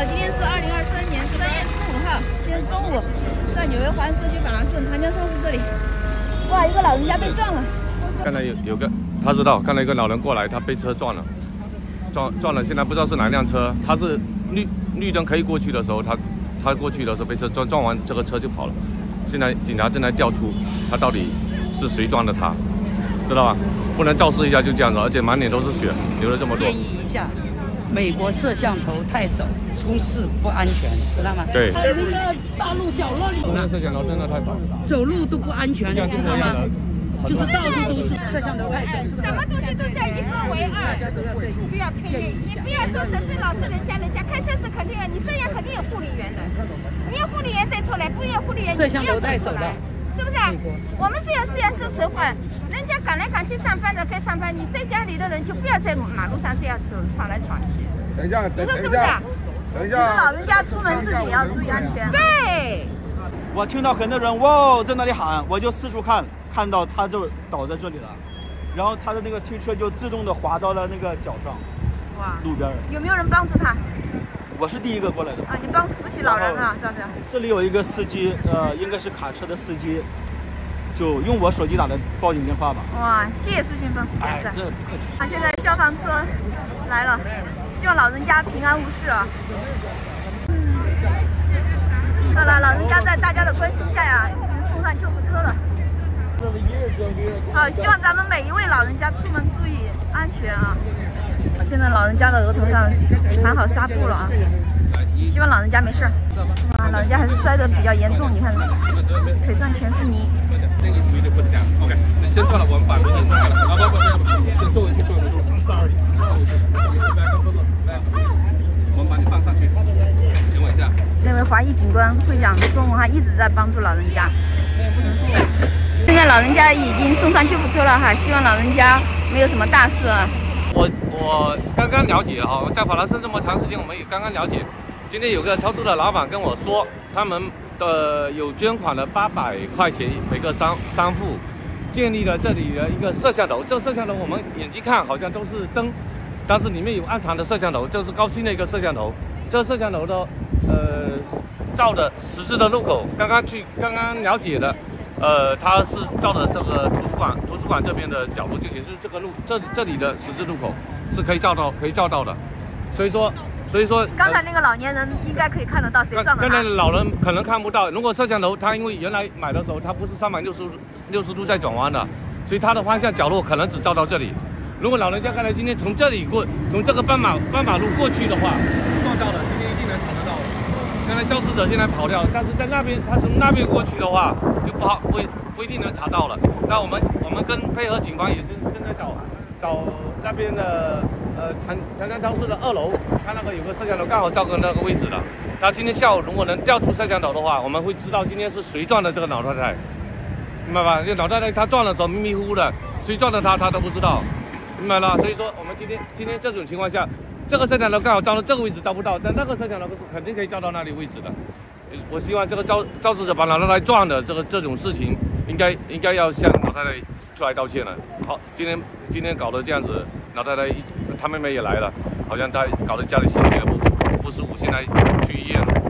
今天是2023年3月15号，今天中午在纽约华人社区法兰盛长江超市这里，哇，一个老人家被撞了。 刚才有个他知道，刚才一个老人过来，他被车撞了，撞了，现在不知道是哪辆车，他是绿灯可以过去的时候，他过去的时候被车撞完，这个车就跑了。现在警察正在调出他到底是谁撞的他，知道吧？不能肇事一下就这样子，而且满脸都是血，流了这么多。 建议一下，美国摄像头太少，出事不安全，知道吗？ 对。 还有那个大路角落里， 我们的摄像头真的太少， 走路都不安全，知道吗？就是到处都是摄像头太少， 什么东西都是要一分为二， 大家都要这不要偏离一下。 你不要说只是老是人家开车是肯定的，你这样肯定有护理员的，你有护理员再出来，不有护理员摄像头太少了， 是不是？我们这样是要说实话。人家赶来赶去上班的该上班，你在家里的人就不要在马路上这样走闯来闯去。 等一下， 你说是不是？ 等一下， 老人家出门自己也要注意安全。 对。 我听到很多人哇在那里喊，我就四处看到他就倒在这里了，然后他的那个推车就自动的滑到了那个脚上， 哇， 路边。 有没有人帮助他？ 我是第一个过来的。 啊，你帮扶起老人啊，是不是？ 这里有一个司机，应该是卡车的司机。就用我手机打的报警电话吧。 哇，谢谢苏清风， 哎，这不客气。 啊，现在消防车来了，希望老人家平安无事啊。好了，老人家在大家的关心下呀，已经送上救护车了。好，希望咱们每一位老人家出门注意安全啊。现在老人家的额头上缠好纱布了啊，希望老人家没事。啊，老人家还是摔得比较严重，你看腿上全是泥。 OK， 先坐了，我们把先坐回去，坐回去。Sorry， 我们把你放上去，等我一下。 那位华裔警官会长中午还一直在帮助老人家。现在老人家已经送上救护车了哈，希望老人家没有什么大事啊。 我刚刚了解哈，在法兰盛这么长时间，我们也刚刚了解。今天有个超市的老板跟我说，他们有捐款了800块钱每个商户，建立了这里的一个摄像头。这个摄像头我们眼睛看好像都是灯，但是里面有暗藏的摄像头，这是高清的一个摄像头。这个摄像头的照的十字的路口，刚刚了解的，它是照的这个图书馆这边的角度，就也是这个路这里的十字路口是可以照到的，所以说， 刚才那个老年人应该可以看得到谁撞的他。 刚才老人可能看不到，如果摄像头，他因为原来买的时候，它不是360度在转弯的，所以它的方向角落可能只照到这里。如果老人家刚才今天从这个斑马路过去的话，撞到了，今天一定能查得到。刚才肇事者现在跑掉，但是在那边他从那边过去的话，就不一定能查到了。那我们跟配合警方也是正在找那边的。长江超市的2楼，它那个有个摄像头，刚好照跟那个位置了。他今天下午如果能调出摄像头的话，我们会知道今天是谁撞的这个老太太，明白吧？这老太太她撞的时候迷迷糊糊的，谁撞的她都不知道，明白了？所以说我们今天这种情况下，这个摄像头刚好照到这个位置照不到，但那个摄像头是肯定可以照到那里位置的。我希望这个肇事者把老太太撞的这种事情，应该要向老太太出来道歉了。好，今天搞得这样子，老太太她妹妹也来了，好像她搞得家里心里不舒服，现在去医院了。